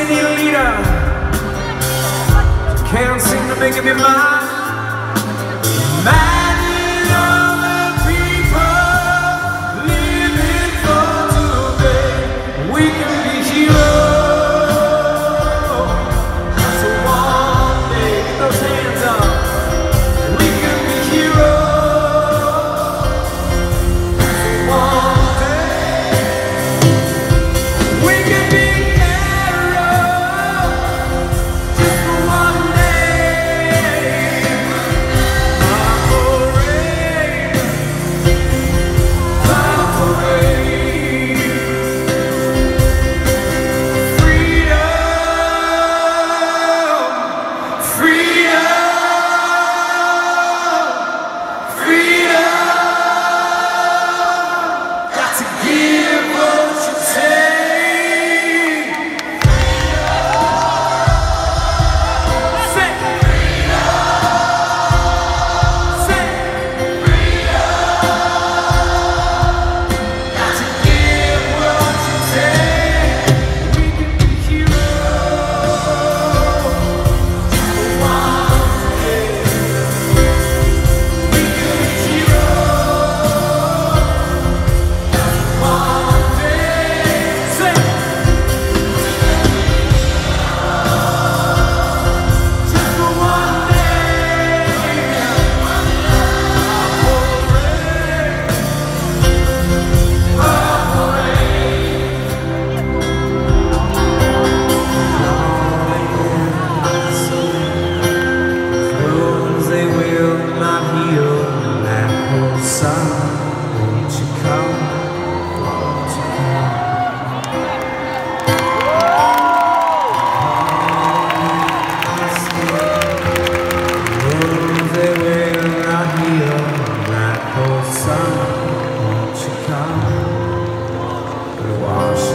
you need a leader. Can't seem to make up your mind. Imagine all the people living for today. We can be heroes. So one day, get those hands up. We can be heroes. So one day, we can be heroes. Just for one day. Wash